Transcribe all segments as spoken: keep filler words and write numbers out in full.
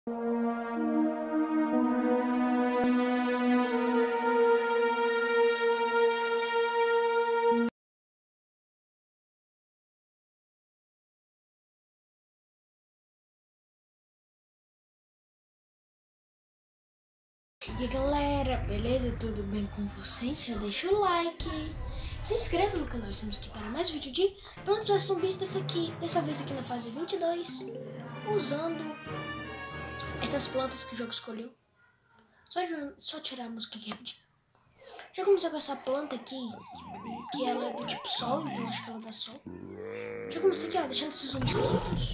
E galera, beleza? Tudo bem com vocês? Já deixa o like, se inscreva no canal, estamos aqui para mais vídeo de Plantas versus Zumbis, dessa, aqui, dessa vez aqui na fase vinte e dois, usando essas plantas que o jogo escolheu. Só, só tirar a música aqui rapidinho. Já comecei com essa planta aqui, que ela é do tipo sol, então acho que ela dá sol. Já comecei aqui, ó, deixando esses zumbis lentos.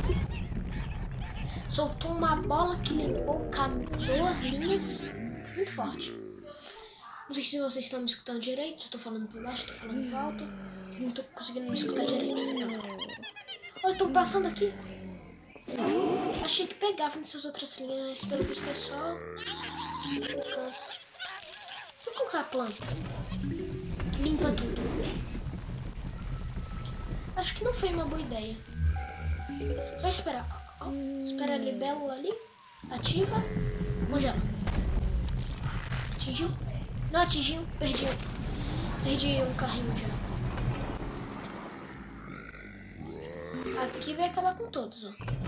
Soltou uma bola que limpou duas linhas muito forte. Não sei se vocês estão me escutando direito, se eu tô falando por baixo, tô falando por alto. Não tô conseguindo me escutar direito. Olha, estão passando aqui. Achei que pegava nessas outras linhas, mas pelo visto é só o campo. Vou colocar a planta. Limpa tudo. Acho que não foi uma boa ideia. Só esperar. Espera a libélula ali. Ativa. Congela. Atingiu? Não atingiu. Perdi. Perdi um carrinho já. Aqui vai acabar com todos, ó.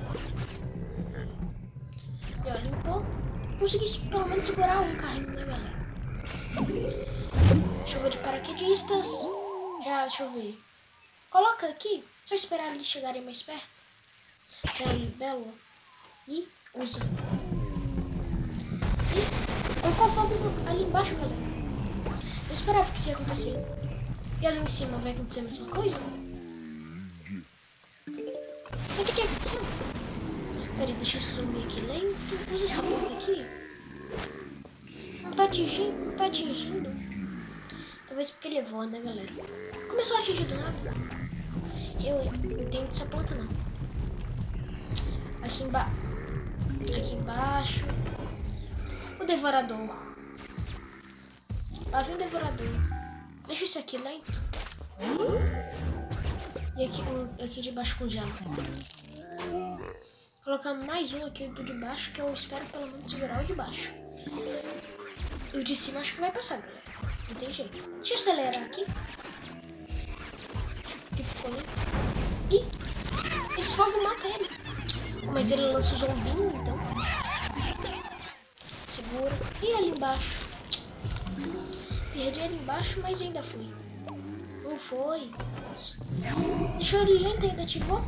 E ó, limpou. Consegui pelo menos segurar um carrinho, né, galera? Chuva de paraquedistas. Já, deixa eu ver. Coloca aqui. Só esperar eles chegarem mais perto. Aquela libélula. E usa. E colocou fogo ali embaixo, galera. Eu esperava que isso ia acontecer. E ali em cima vai acontecer a mesma coisa? Mas o que que aconteceu? Peraí, deixa esse zumbi aqui lento. Usa essa porta aqui. Não tá atingindo, não tá atingindo. Talvez porque ele voa, né, galera? Começou a atingir do nada. Eu não entendo essa planta, não. Aqui, emba aqui embaixo. O devorador. Lá vem o devorador. Deixa isso aqui lento. E aqui, o, aqui de baixo congela. Colocar mais um aqui do de baixo, que eu espero pelo menos segurar o de baixo. O de cima acho que vai passar, galera. Não tem jeito. Deixa eu acelerar aqui. Que ficou lento. Ih! Esse fogo mata ele. Mas ele lança o zombinho, então. Segura. E ali embaixo. Perdi ali embaixo, mas ainda fui. Não foi. Deixou ele lento e ainda ativou.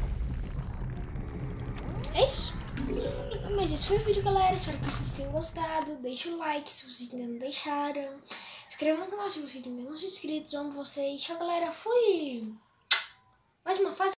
É isso. Mas esse foi o vídeo, galera. Espero que vocês tenham gostado. Deixa o like se vocês ainda não deixaram. Se inscreva no canal se vocês ainda não são inscritos. Amo vocês. Tchau, galera. Fui. Mais uma fase.